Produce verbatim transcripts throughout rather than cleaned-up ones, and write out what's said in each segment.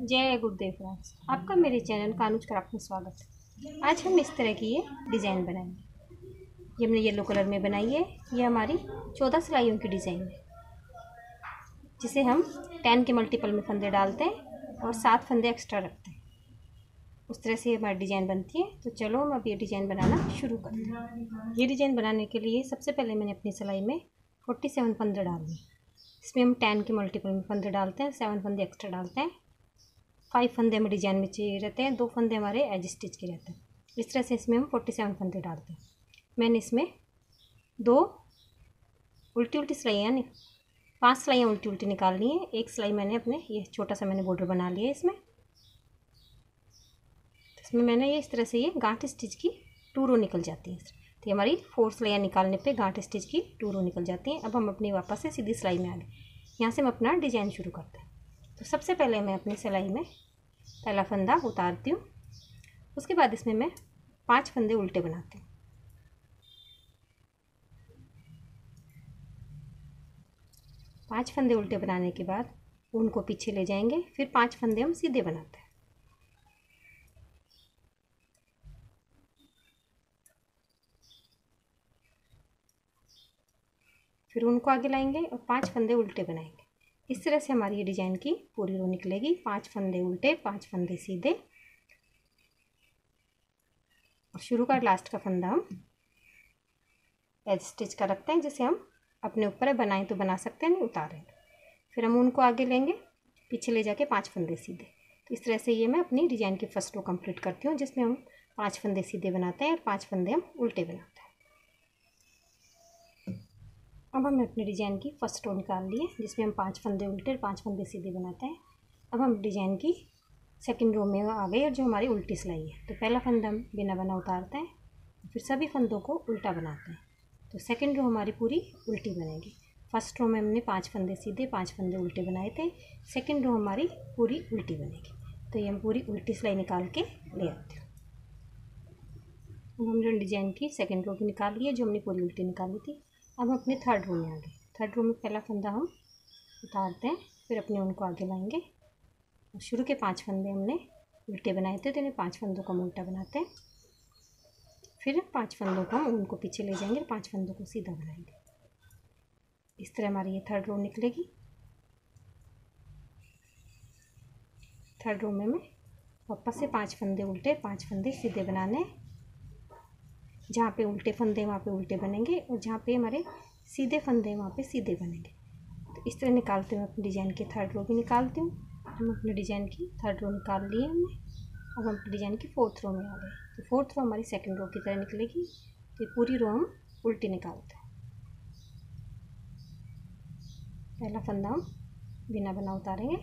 जय गुरुदेव फ्रेंड्स, आपका मेरे चैनल कानूज क्राफ्ट में स्वागत है। आज हम इस तरह की ये डिज़ाइन बनाएंगे। ये हमने येलो कलर में बनाई है। ये हमारी चौदह सिलाइयों की डिज़ाइन है, जिसे हम टेन के मल्टीपल में फंदे डालते हैं और सात फंदे एक्स्ट्रा रखते हैं। उस तरह से हमारी डिज़ाइन बनती है। तो चलो हम अब ये डिज़ाइन बनाना शुरू करते हैं। ये डिज़ाइन बनाने के लिए सबसे पहले मैंने अपनी सिलाई में फोर्टी सेवन फंदे डाल दिए। इसमें हम टेन के मल्टीपल में फंदे डालते हैं, सेवन फंदे एक्स्ट्रा डालते हैं। फाइव फंदे हमें डिजाइन में चाहिए रहते हैं, दो फंदे हमारे एज स्टिच के रहते हैं। इस तरह से इसमें हम फोर्टी सेवन फंदे डालते हैं। मैंने इसमें दो उल्टी उल्टी सिलाइयाँ यानी पांच सिलाइयाँ उल्टी उल्टी निकाल ली हैं। एक सिलाई मैंने अपने ये छोटा सा मैंने बॉर्डर बना लिया है इसमें। इसमें मैंने ये इस तरह से ये गांठ स्टिच की टू रो निकल जाती है। तो हमारी फोर सिलाइयाँ निकालने पर गांठ स्टिच की टू रो निकल जाती हैं। अब हम अपनी वापस से सीधी सिलाई में आ गए। यहाँ से हम अपना डिजाइन शुरू करते हैं। तो सबसे पहले मैं अपनी सिलाई में पहला फंदा उतारती हूँ। उसके बाद इसमें मैं पांच फंदे उल्टे बनाती हूँ। पांच फंदे उल्टे बनाने के बाद उनको पीछे ले जाएंगे। फिर पांच फंदे हम सीधे बनाते हैं। फिर उनको आगे लाएंगे और पांच फंदे उल्टे बनाएंगे। इस तरह से हमारी ये डिजाइन की पूरी रो निकलेगी। पांच फंदे उल्टे, पांच फंदे सीधे, और शुरू का लास्ट का फंदा हम एज स्टिच का रखते हैं, जिसे हम अपने ऊपर बनाएं तो बना सकते हैं, नहीं उतारें। फिर हम उनको आगे लेंगे, पीछे ले जाके पांच फंदे सीधे। तो इस तरह से ये मैं अपनी डिजाइन की फर्स्ट रो कंप्लीट करती हूँ, जिसमें हम पांच फंदे सीधे बनाते हैं और पांच फंदे हम उल्टे बनाते हैं। अब हमने अपने डिजाइन की फर्स्ट रो निकाल ली है, जिसमें हम पांच फंदे उल्टे और पांच फंदे सीधे बनाते हैं। अब हम डिजाइन की सेकंड रो में आ गए, और जो हमारी उल्टी सिलाई है, तो पहला फंदा हम बिना बना उतारते हैं, फिर सभी फंदों को उल्टा बनाते हैं। तो सेकंड रो हमारी पूरी उल्टी बनेगी। फर्स्ट रो में हमने पांच फंदे सीधे, पांच फंदे उल्टे बनाए थे। सेकंड रो हमारी पूरी उल्टी बनेगी। तो ये हम पूरी उल्टी सिलाई निकाल के ले आते हैं। अब हमने डिजाइन की सेकंड रो भी निकाल ली है, जो हमने पूरी उल्टी निकाली थी। अब हम अपने थर्ड रो में आ गए। थर्ड रो में पहला फंदा हम उतारते हैं, फिर अपने उनको आगे लाएंगे। शुरू के पांच फंदे हमने उल्टे बनाए थे, तो इन्हें पांच फंदों को हम उल्टा बनाते हैं। फिर पांच फंदों को हम उनको पीछे ले जाएंगे, पांच फंदों को सीधा बनाएंगे। इस तरह हमारी ये थर्ड रो निकलेगी। थर्ड रो में मैं वापस से पांच फंदे उल्टे, पांच फंदे सीधे बनाने। जहाँ पे उल्टे फंदे वहाँ पे उल्टे बनेंगे, और जहाँ पे हमारे सीधे फंदे वहाँ पे सीधे बनेंगे। तो इस तरह निकालते हुए अपनी डिजाइन की थर्ड रो भी निकालती हूँ। हम अपने डिजाइन की थर्ड रो निकाल ली है हमने। अब हम डिजाइन की फोर्थ रो में आ गए। तो फोर्थ रो हमारी सेकंड रो की तरह निकलेगी। तो ये पूरी रो हम उल्टी निकालते हैं। पहला फंदा हम बिना बना उतारेंगे,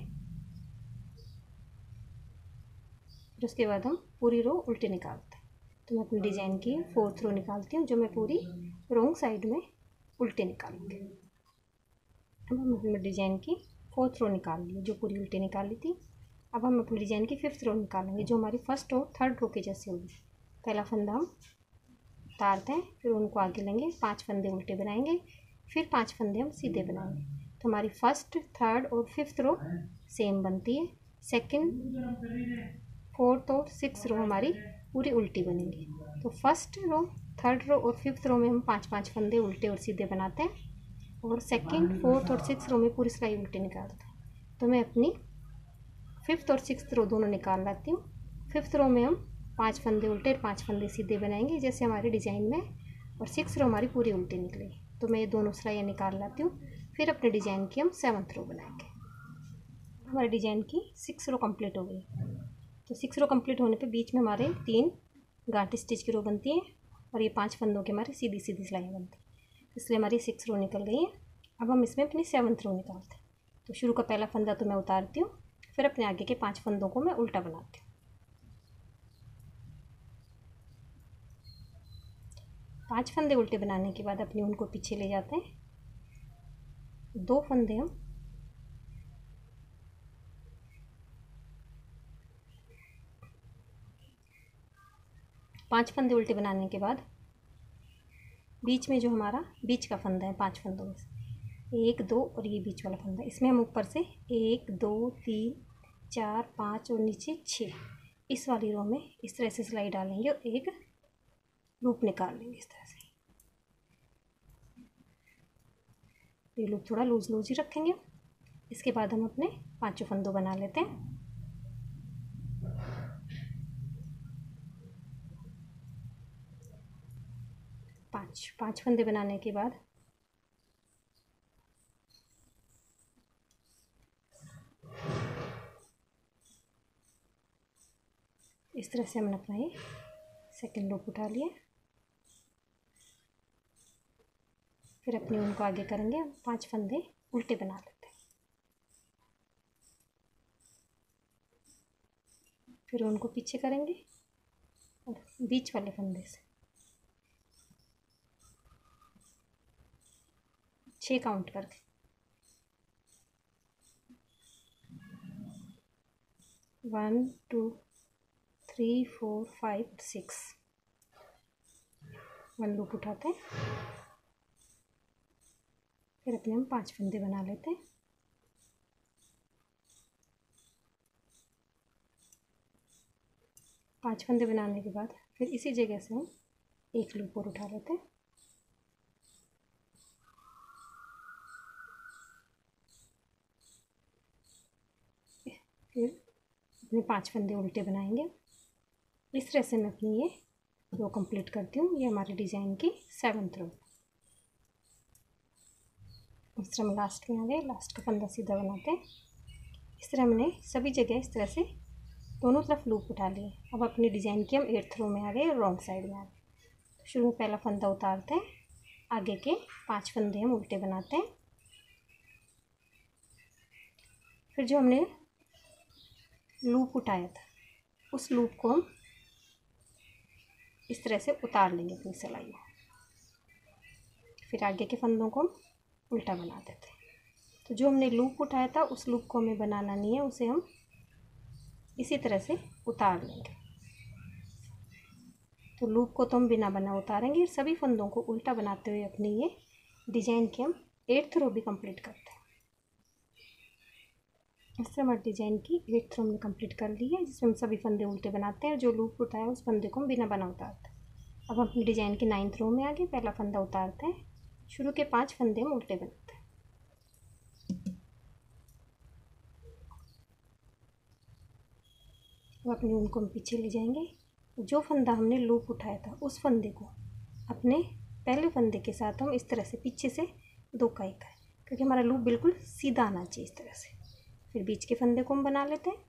फिर उसके बाद हम पूरी रो उल्टी निकालते हैं। तो मैं अपनी डिजाइन की फोर्थ रो निकालती हूँ, जो मैं पूरी रोंग साइड में उल्टी निकालूंगी। अब हम अपनी डिजाइन की फोर्थ रो निकाल ली, जो पूरी उल्टी निकाली थी। अब हम अपनी डिजाइन की फिफ्थ रो निकालेंगे, जो हमारी फर्स्ट रो थर्ड रो के जैसे होगी। पहला फंदा हम उतारते हैं, फिर उनको आगे लेंगे, पांच फंदे उल्टे बनाएंगे, फिर पांच फंदे हम सीधे बनाएंगे। तो हमारी फर्स्ट, थर्ड और फिफ्थ रो सेम बनती है। सेकंड, फोर्थ और सिक्स रो हमारी पूरी उल्टी बनेगी। तो फर्स्ट रो, थर्ड रो और फिफ्थ रो में हम पाँच पाँच फंदे उल्टे और सीधे बनाते हैं, और सेकंड, फोर्थ और सिक्स रो में पूरी सिलाई उल्टी निकालते हैं। तो मैं अपनी फिफ्थ और सिक्स रो दोनों निकाल लाती हूँ। फिफ्थ रो में हम पांच फंदे उल्टे और पांच फंदे सीधे बनाएंगे, जैसे हमारे डिज़ाइन में, और सिक्स रो हमारी पूरी उल्टी निकलेगी। तो मैं ये दोनों सिलाइयाँ निकाल लाती हूँ। फिर अपने डिज़ाइन की हम सेवन्थ रो बनाएंगे। हमारे डिज़ाइन की सिक्स रो कंप्लीट हो गई। तो सिक्स रो कंप्लीट होने पे बीच में हमारे तीन गांठ स्टिच की रो बनती है, और ये पांच फंदों के हमारे सीधी सीधी सिलाइयाँ बनती हैं। इसलिए हमारी सिक्स रो निकल गई है। अब हम इसमें अपनी सेवन्थ रो निकालते हैं। तो शुरू का पहला फंदा तो मैं उतारती हूँ, फिर अपने आगे के पांच फंदों को मैं उल्टा बनाती हूँ। पांच फंदे उल्टे बनाने के बाद अपनी उनको पीछे ले जाते हैं। दो फंदे हम पांच फंदे उल्टे बनाने के बाद बीच में जो हमारा बीच का फंदा है, पांच फंदों में से एक, दो और ये बीच वाला फंदा, इसमें हम ऊपर से एक, दो, तीन, चार, पाँच और नीचे छः, इस वाली रो में इस तरह से सिलाई डालेंगे और एक लूप निकाल लेंगे इस तरह से। ये लूप थोड़ा लूज लूज ही रखेंगे। इसके बाद हम अपने पांचों फंदों बना लेते हैं। पांच पांच फंदे बनाने के बाद इस तरह से हमने अपना ये सेकेंड लूप उठा लिया। फिर अपनी ऊन को आगे करेंगे, हम पांच फंदे उल्टे बना लेते हैं। फिर ऊन को पीछे करेंगे और बीच वाले फंदे से छः काउंट करके one two three four five six one loop उठाते हैं। फिर अपने हम पांच फंदे बना लेते हैं। पांच फंदे बनाने के बाद फिर इसी जगह से हम एक लूप और उठा लेते हैं। फिर अपने पांच फंदे उल्टे बनाएंगे। इस तरह से मैं अपनी ये रो कंप्लीट करती हूँ। ये हमारे डिज़ाइन की सेवन्थ रो। इस तरह हम लास्ट में आ गए, लास्ट का फंदा सीधा बनाते हैं। इस तरह हमने सभी जगह इस तरह से दोनों तरफ लूप उठा लिए। अब अपनी डिज़ाइन की हम एट्थ रो में आ गए, रॉन्ग साइड में आ गए। तो शुरू में पहला फंदा उतारते हैं, आगे के पांच फंदे हम उल्टे बनाते हैं। फिर जो हमने लूप उठाया था उस लूप को हम इस तरह से उतार लेंगे अपनी सिलाई में। फिर आगे के फंदों को हम उल्टा बना देते हैं। तो जो हमने लूप उठाया था उस लूप को हमें बनाना नहीं है, उसे हम इसी तरह से उतार लेंगे। तो लूप को तो हम बिना बना उतारेंगे। सभी फंदों को उल्टा बनाते हुए अपनी ये डिज़ाइन की हम एट्थ रो भी कंप्लीट करते हैं। इस तरह हमारे डिज़ाइन की एट्थ रो हमने कंप्लीट कर ली है, जिसमें हम सभी फंदे उल्टे बनाते हैं। जो लूप उठाया उस फंदे को हम बिना बना उतारते हैं। अब हम अपनी डिज़ाइन की नाइन्थ रो में आ गए। पहला फंदा उतारते हैं, शुरू के पांच फंदे हम उल्टे बनाते हैं। अब अपनी ऊन को हम पीछे ले जाएंगे। जो फंदा हमने लूप उठाया था उस फंदे को अपने पहले फंदे के साथ हम इस तरह से पीछे से दो का एक है, क्योंकि हमारा लूप बिल्कुल सीधा आना चाहिए इस तरह से। फिर बीच के फंदे को हम बना लेते हैं।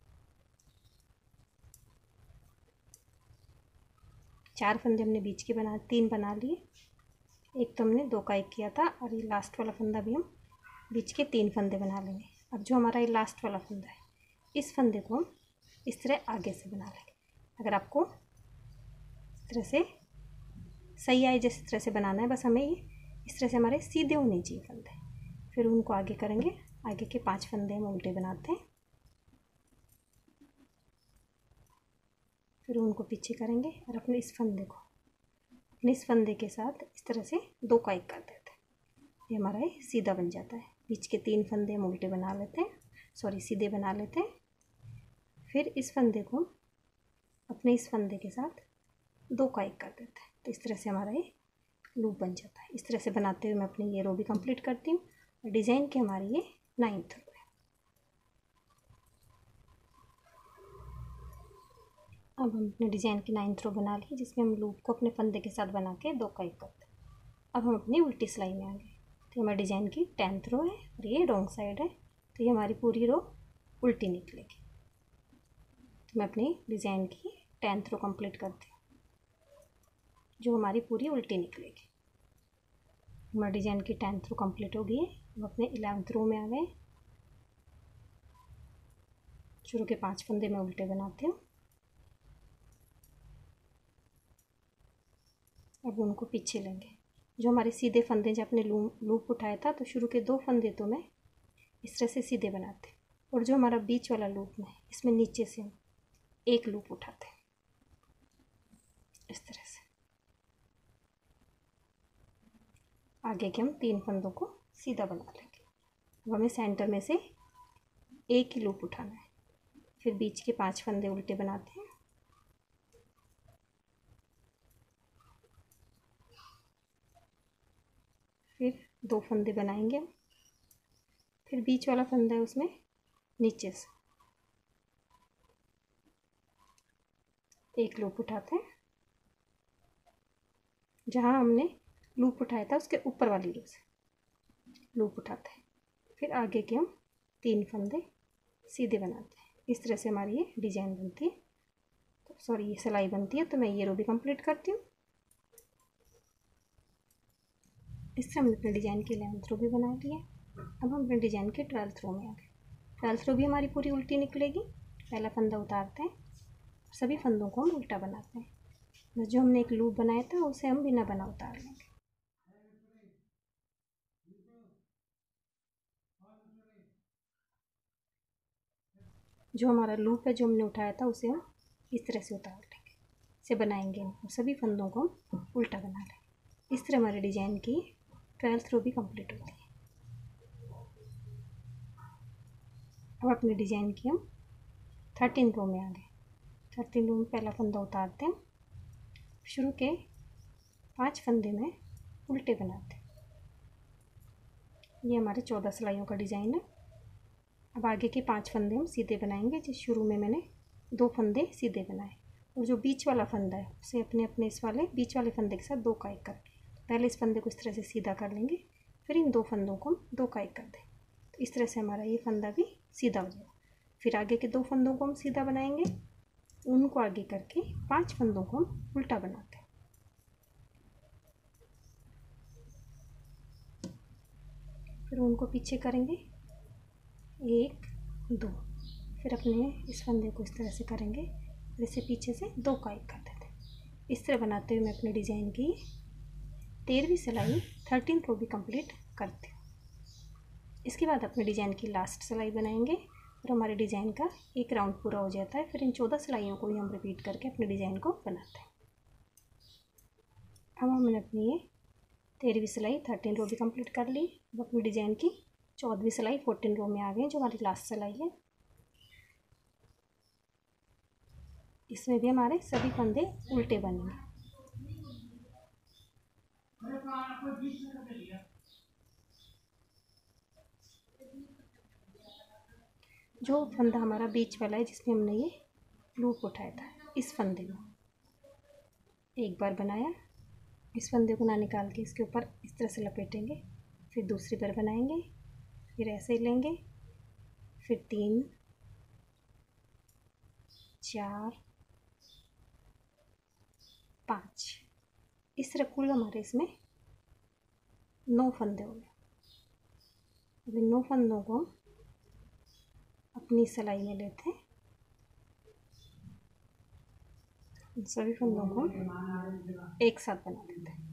चार फंदे हमने बीच के बना तीन बना लिए। एक तो हमने दो का एक किया था और ये लास्ट वाला फंदा भी हम बीच के तीन फंदे बना लेंगे। अब जो हमारा ये लास्ट वाला फंदा है इस फंदे को हम इस तरह आगे से बना लेंगे। अगर आपको इस तरह से सही आए जिस तरह से बनाना है, बस हमें ये इस तरह से हमारे सीधे होने चाहिए फंदे। फिर उनको आगे करेंगे, आगे के पांच फंदे हम उल्टे बनाते हैं। फिर उनको पीछे करेंगे और अपने इस फंदे को अपने इस फंदे के साथ इस तरह से दो का एक कर देते हैं। ये हमारा ये सीधा बन जाता है। बीच के तीन फंदे हम उल्टे बना लेते हैं, सॉरी सीधे बना लेते हैं। फिर इस फंदे को अपने इस फंदे के साथ दो का एक कर देते हैं। तो इस तरह से हमारा ये लूप बन जाता है। इस तरह से बनाते हुए मैं अपनी ये रो भी कंप्लीट करती हूँ। और डिज़ाइन की हमारी ये नाइन्थ रो है। अब हम अपने डिज़ाइन की नाइन्थ रो बना ली, जिसमें हम लूप को अपने फंदे के साथ बना के दो का एक करते हैं। अब हम अपनी उल्टी सिलाई में आ गए। तो हमारे डिज़ाइन की टेंथ रो है और ये रॉन्ग साइड है, तो ये हमारी पूरी रो उल्टी निकलेगी। तो मैं अपनी डिज़ाइन की टेंथ रो कंप्लीट करती हूँ, जो हमारी पूरी उल्टी निकलेगी। हमारे डिज़ाइन की टेंथ रो कंप्लीट हो गई है। हम अपने इलेवेंथ रो में आ गए। शुरू के पांच फंदे मैं उल्टे बनाती हूँ। अब उनको पीछे लेंगे। जो हमारे सीधे फंदे जब अपने लूप लूप उठाया था, तो शुरू के दो फंदे तो मैं इस तरह से सीधे बनाते हैं। और जो हमारा बीच वाला लूप है इसमें नीचे से हम एक लूप उठाते हैं इस तरह से। आगे के हम तीन फंदों को सीधा बना लेंगे। अब हमें सेंटर में से एक ही लूप उठाना है। फिर बीच के पांच फंदे उल्टे बनाते हैं। फिर दो फंदे बनाएंगे। फिर बीच वाला फंदा है उसमें नीचे से एक लूप उठाते हैं। जहाँ हमने लूप उठाया था उसके ऊपर वाली रो से लूप उठाते हैं। फिर आगे के हम तीन फंदे सीधे बनाते हैं। इस तरह से हमारी ये डिजाइन बनती है, तो सॉरी ये सिलाई बनती है। तो मैं ये रो भी कंप्लीट करती हूँ। इस तरह हमने अपने डिजाइन की इलेवंथ रो भी बना ली है। अब हम अपने डिजाइन के ट्वेल्थ रो में आ गए। ट्वेल्थ रो भी हमारी पूरी उल्टी निकलेगी। पहला फंदा उतारते हैं, सभी फंदों को हम उल्टा बनाते हैं। बस जो हमने एक लूप बनाया था उसे हम बिना बना उतार लेंगे। जो हमारा लूप है जो हमने उठाया था उसे हम इस तरह से उतार लेंगे, इसे बनाएंगे और सभी फंदों को हम उल्टा बना लेंगे। इस तरह हमारे डिजाइन की ट्वेल्थ रो भी कंप्लीट होती है। अब अपने डिजाइन की हम थर्टीन रो में आ गए। थर्टीन रो में पहला फंदा उतारते हैं, शुरू के पांच फंदे में उल्टे बनाते हैं। ये हमारे चौदह सिलाइयों का डिज़ाइन है। अब आगे के पांच फंदे हम सीधे बनाएंगे। जिस शुरू में मैंने दो फंदे सीधे बनाए और जो बीच वाला फंदा है उसे अपने अपने इस वाले बीच वाले फंदे के साथ दो का एक करके पहले इस फंदे को इस तरह से सीधा कर लेंगे। फिर इन दो फंदों को हम दो का एक कर दें, तो इस तरह से हमारा ये फंदा भी सीधा हो जाएगा। फिर आगे के दो फंदों को हम सीधा बनाएंगे, उनको आगे करके पांच फंदों को हम उल्टा बनाते हैं। फिर उनको पीछे करेंगे, एक दो, फिर अपने इस फंदे को इस तरह से करेंगे, जैसे पीछे से दो का एक कर देते हैं। इस तरह बनाते हुए मैं अपने डिज़ाइन की तेरहवीं सिलाई थर्टीन रो भी कंप्लीट करती हूँ। इसके बाद अपने डिज़ाइन की लास्ट सिलाई बनाएंगे और हमारे डिज़ाइन का एक राउंड पूरा हो जाता है। फिर इन चौदह सिलाइयों को भी हम रिपीट करके अपने डिज़ाइन को बनाते हैं। अब हमने अपनी ये तेरहवीं सिलाई थर्टीन रो भी कंप्लीट कर ली। अब अपनी डिज़ाइन की चौदहवीं सिलाई फोर्टीन रो में आ गई, जो हमारी लास्ट सिलाई है। इसमें भी हमारे सभी फंदे उल्टे बनेंगे। जो फंदा हमारा बीच वाला है जिसमें हमने ये लूप उठाया था, इस फंदे में एक बार बनाया, इस फंदे को ना निकाल के इसके ऊपर इस तरह से लपेटेंगे। फिर दूसरी बार बनाएंगे, फिर ऐसे ही लेंगे, फिर तीन चार पाँच, इस तरह कुल हमारे इसमें नौ फंदे हो गए। अब इन नौ फंदों को अपनी सिलाई में लेते हैं, इन सभी फंदों को एक साथ बना देते हैं।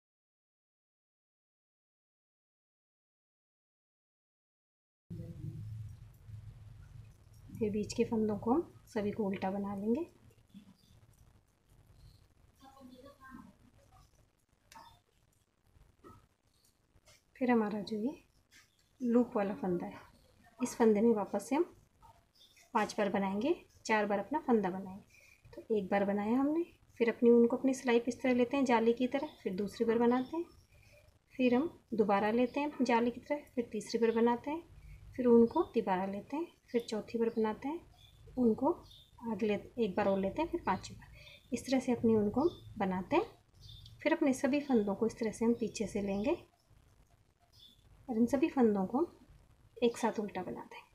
फिर बीच के फंदों को हम सभी को उल्टा बना लेंगे। फिर हमारा जो ये लूप वाला फंदा है, इस फंदे में वापस से हम पांच बार बनाएंगे, चार बार अपना फंदा बनाएंगे। तो एक बार बनाया हमने, फिर अपनी उनको अपनी सिलाई पे इस तरह लेते हैं जाली की तरह, फिर दूसरी बार बनाते हैं, फिर हम दोबारा लेते हैं जाली की तरह, फिर तीसरी बार बनाते हैं, फिर उनको दोबारा लेते हैं, फिर चौथी बार बनाते हैं, उनको आगे ले एक बार और लेते हैं, फिर पाँचवीं बार। इस तरह से अपनी उनको बनाते हैं। फिर अपने सभी फंदों को इस तरह से हम पीछे से लेंगे और इन सभी फंदों को एक साथ उल्टा बनाते हैं।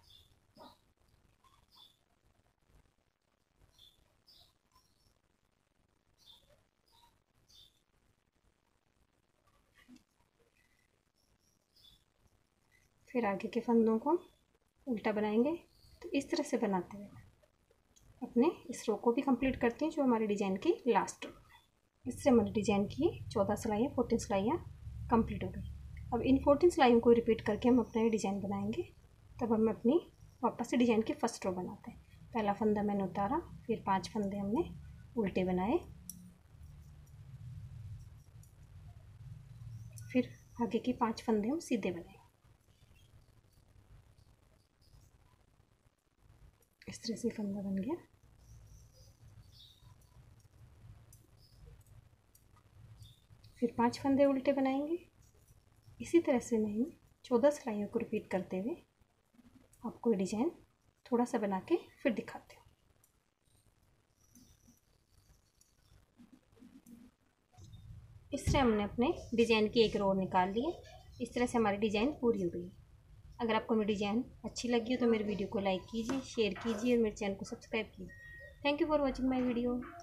फिर आगे के फंदों को उल्टा बनाएंगे। तो इस तरह से बनाते हुए अपने इस रो को भी कंप्लीट करते हैं, जो हमारी डिज़ाइन की लास्ट रो। इससे हमारी डिज़ाइन की चौदह सिलाइयाँ फोर्टीन सिलाइयाँ कंप्लीट हो गई। अब इन फोर्टीन सिलाइयों को रिपीट करके हम अपना डिज़ाइन बनाएंगे। तब हम अपनी वापस से डिज़ाइन की फर्स्ट रो बनाते हैं। पहला फंदा मैंने उतारा, फिर पांच फंदे हमने उल्टे बनाए, फिर आगे के पांच फंदे हम सीधे बनाए। इस तरह से फंदा बन गया। फिर पांच फंदे उल्टे बनाएंगे। इसी तरह से मैं चौदह सिलाइयों को रिपीट करते हुए आपको डिजाइन थोड़ा सा बना के फिर दिखाती हूँ। इस तरह हमने अपने डिजाइन की एक रो निकाल ली है। इस तरह से हमारी डिजाइन पूरी हो गई। अगर आपको मेरी डिजाइन अच्छी लगी हो तो मेरे वीडियो को लाइक कीजिए, शेयर कीजिए और मेरे चैनल को सब्सक्राइब कीजिए। Thank you for watching my video.